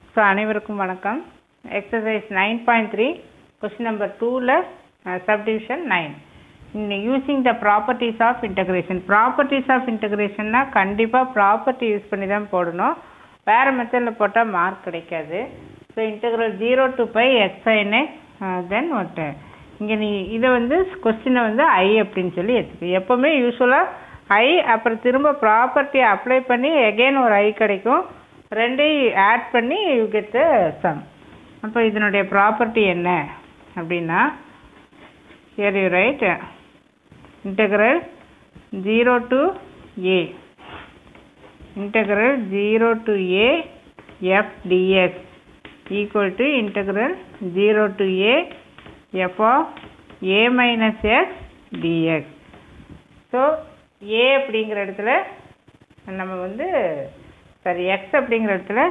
So அனைவருக்கும் வணக்கம். Exercise 9.3 question number 2ல subdivision 9 using the properties of integration. Properties of இன்டகிரேஷன்னா கண்டிப்பாக ப்ராப்பர்ட்டி யூஸ் பண்ணி தான் போடணும். வேறு மெத்தடில் போட்டால் மார்க் கிடைக்காது. So integral 0 to pi x sin x then ஒட்டு இங்கே நீ இதை வந்து கொஸ்டினை வந்து ஐ அப்படின்னு சொல்லி எடுத்துக்க. எப்போவுமே யூஸ்வலாக ஐ அப்புறம் திரும்ப ப்ராப்பர்ட்டியை அப்ளை பண்ணி எகெயின் ஒரு ஐ கிடைக்கும். ரெண்டையும் ஆட் பண்ணி யூ கெட் த சம். அப்போ இதனுடைய ப்ராப்பர்ட்டி என்ன அப்படின்னா here you write integral 0 to a integral 0 to a f dx equal to integral 0 to a f of a minus x dx. So a அப்படிங்கிற இடத்துல நம்ம வந்து சாரி x அப்படிங்கிற இடத்துல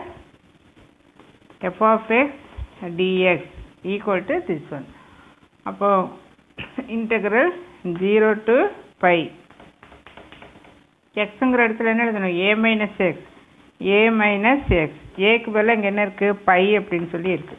f of x dx equal to this one. அப்போ integral 0 to pi xங்கிற இடத்துல என்ன எழுதணும்? a minus x a minus x aக்கு பதிலா இங்கே என்ன இருக்குது? pi அப்படின்னு சொல்லி இருக்கு.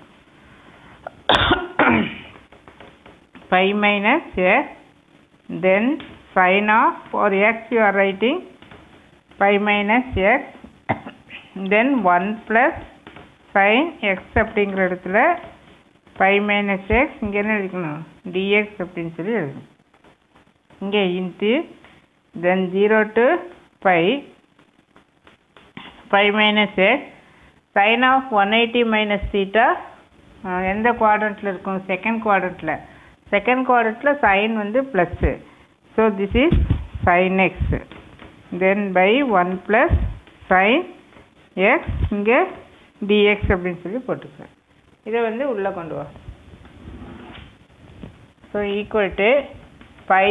pi minus x then sin of for x you are writing pi minus x then 1 plus sin x அப்படிங்கிற இடத்துல pi minus x இங்கே என்ன எழுதிக்கணும்? dx அப்படின்னு சொல்லி எழுதணும். இங்கே into then 0 to pi pi minus x sin of 180 minus theta எந்த குவாட்ரண்ட்டில் இருக்கும்? செகண்ட் குவாட்ரண்ட்டில். செகண்ட் குவாட்ரண்ட்டில் sin வந்து plus. So this is sin x then by 1 plus sin x இங்கே dx அப்படின்னு சொல்லி போட்டுக்கிறேன். இதை வந்து உள்ளே கொண்டு வா. So equal to pi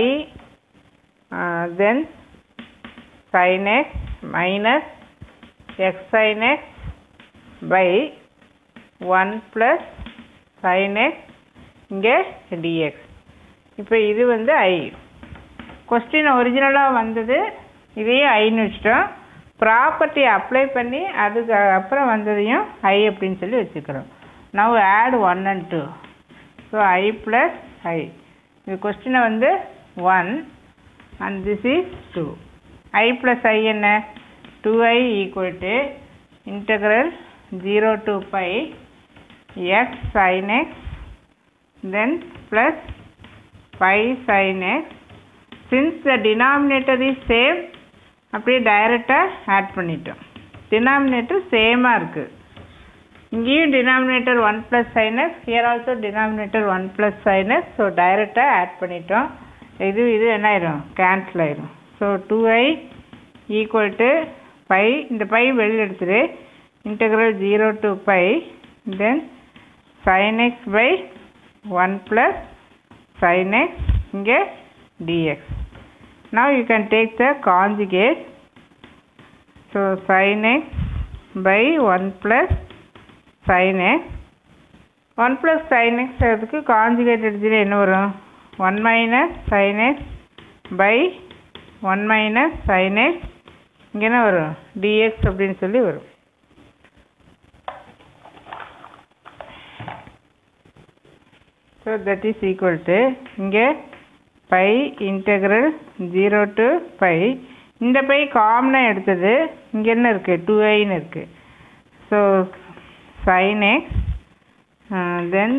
then sin x minus x sin x by 1 plus sin x இங்கே dx. இப்போ இது வந்து ஐ. கொஸ்டின் ஒரிஜினலாக வந்தது இதையும் ஐன்னு வச்சிட்டோம். ப்ராப்பர்ட்டி அப்ளை பண்ணி அதுக்கு அப்புறம் வந்ததையும் ஐ அப்படின்னு சொல்லி வச்சுக்கிறோம். now add 1 and 2. so I plus I. இது கொஸ்டினை வந்து 1 and this is 2. I plus I என்ன? 2i equal to integral 0 to pi x sin x then plus pi sin x. since the denominator is same அப்படியே டைரெக்டாக add பண்ணிட்டோம். Denominator சேமாக இருக்குது. இங்கேயும் denominator 1 plus sin x, here also denominator 1 plus sin x. So டைரெக்டாக add பண்ணிட்டோம். இது என்ன ஆயிரும்? கேன்சல் ஆயிரும். So 2i equal to pi, இந்த பை வெளியில் எடுத்துரு, integral 0 to pi then sin x by 1 plus sin x இங்கே dx. now you can take the conjugate. so sin x by 1 plus sin x 1 plus sin x அதுக்கு conjugate எடுத்துட்டு என்ன வரும்? 1 minus sin x by 1 minus sin x இங்கே என்ன வரும்? dx அப்படின்னு சொல்லி வரும். so that is equal to இங்கே pi integral 0 to pi. இந்த பை காமனாக எடுத்தது இங்கே என்ன இருக்குது? 2iன்னு இருக்குது. So sin x then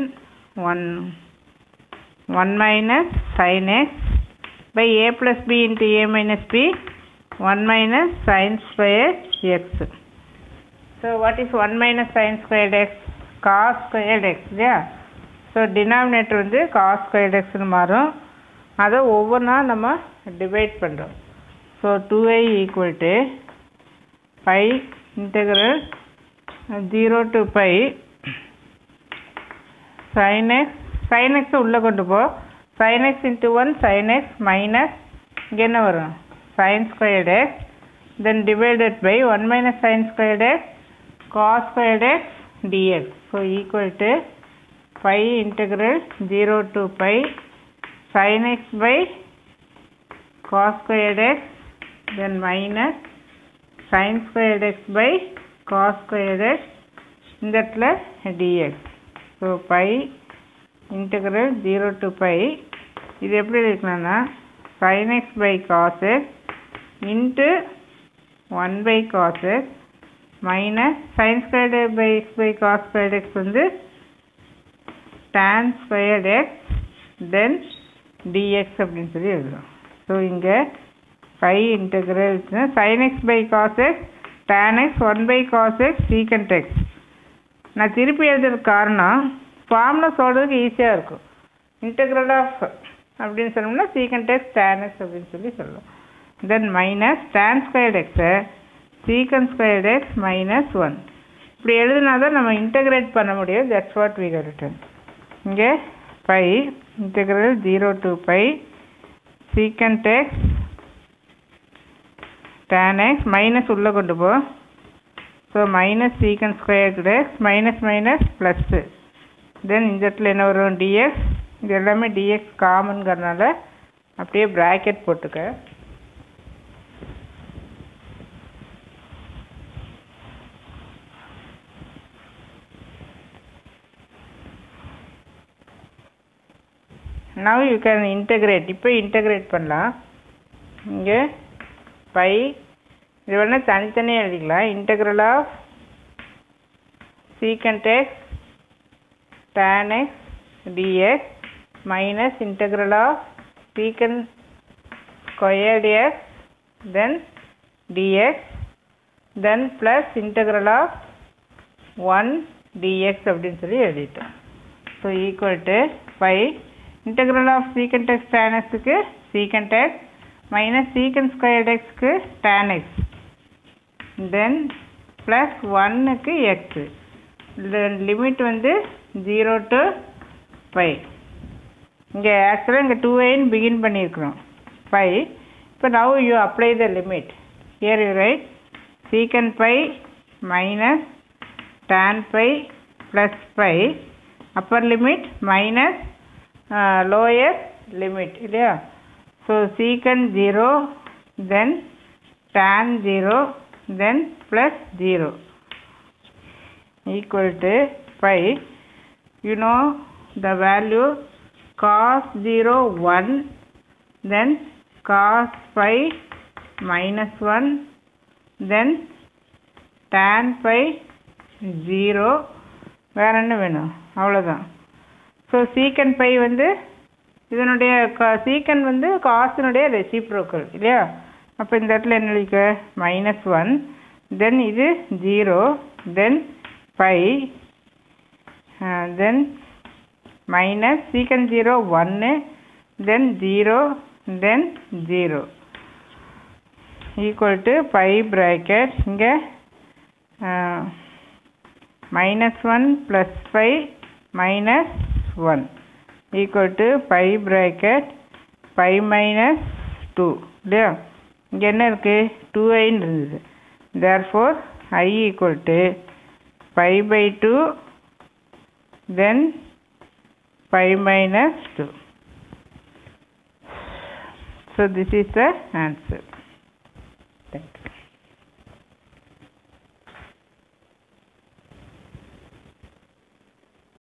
1 minus sin x by a plus b into a minus b 1 minus sin square x. so what is 1 minus sin squared x? cos squared x இல்லையா? So denominator வந்து cos squared xன்னு மாறும். அதை ஒவ்வொன்றா நம்ம divide பண்ணுறோம். So 2i equal to pi integral 0 to pi sin x உள்ளே கொண்டு போ. sin x into 1 sin x minus இங்கே என்ன வரும்? sin squared x then divided by 1 minus sin squared x cos squared x dx. so equal to pi integral 0 to pi sin x by cos squared x then minus sin squared x by cos squared x இந்த இடத்துல dx. So pi integral 0 to pi. இது எப்படி இருக்கணும்னா sin x by cos x into 1 by cos x minus sin squared by x by cos squared x வந்து tan squared x then dx அப்படின்னு சொல்லி எழுதுறோம். So இங்கே pi integral sin x by cos x tan x 1 by cos x secant x. நான் திருப்பி எழுதுறதுக்கு காரணம் formula சொல்கிறதுக்கு ஈஸியாக இருக்கும். இன்டெக்ரல் ஆஃப் அப்படின்னு சொன்னோம்னா secant x tan x அப்படின்னு சொல்லி சொல்லலாம். Then minus tan squared x secant squared x minus 1. இப்படி எழுதுனா தான் நம்ம இன்டெகிரேட் பண்ண முடியும். That's what we got written. இங்கே pi integral 0 to pi secant x tan x minus உள்ளே கொண்டு போ. So minus secant squared x minus minus plus. Then இந்த இடத்துல என்ன வரும் dx. இது எல்லாமே dx காமன்கிறதுனால அப்படியே ப்ராக்கெட் போட்டுக்க. now you can integrate. இப்போ இன்டெகிரேட் பண்ணலாம். இங்கே பை இது வேணால் தனித்தனியாக எழுதிக்கலாம். Integral of secant x tan x dx minus integral of secant squared x then dx then plus integral of 1 dx அப்படின்னு சொல்லி எழுதிட்டோம். So equal to pi integral of secant x tan xக்கு secant x minus secant squared xக்கு tan x then plus 1க்கு x. Limit வந்து 0 to pi. இங்கே ஆக்சுவலாக இங்கே 2a பிகின் பண்ணியிருக்கிறோம் pi. இப்போ now you apply the limit. Here you write secant pi minus tan pi plus pi upper limit minus lower limit இல்லையா. So secant 0 then tan 0 then plus 0 equal to pi. You know the value cos 0 1 then cos pi minus 1 then tan pi 0. வேறு என்ன வேணும் அவ்வளோதான். So secant pi வந்து இதனுடைய secant வந்து காசினுடைய reciprocal இல்லையா. அப்போ இந்த இடத்துல என்ன எழுதிக்க மைனஸ் 1 தென் இது 0 தென் pi then minus secant 0 1 then 0 then 0 equal to pi bracket இங்கே minus 1 plus pi minus 1 equal to pi bracket pi minus 2 இல்லையா. இங்கே என்ன இருக்குது 2i இருந்தது. therefore I equal to pi by 2 then pi minus 2. So this is the answer.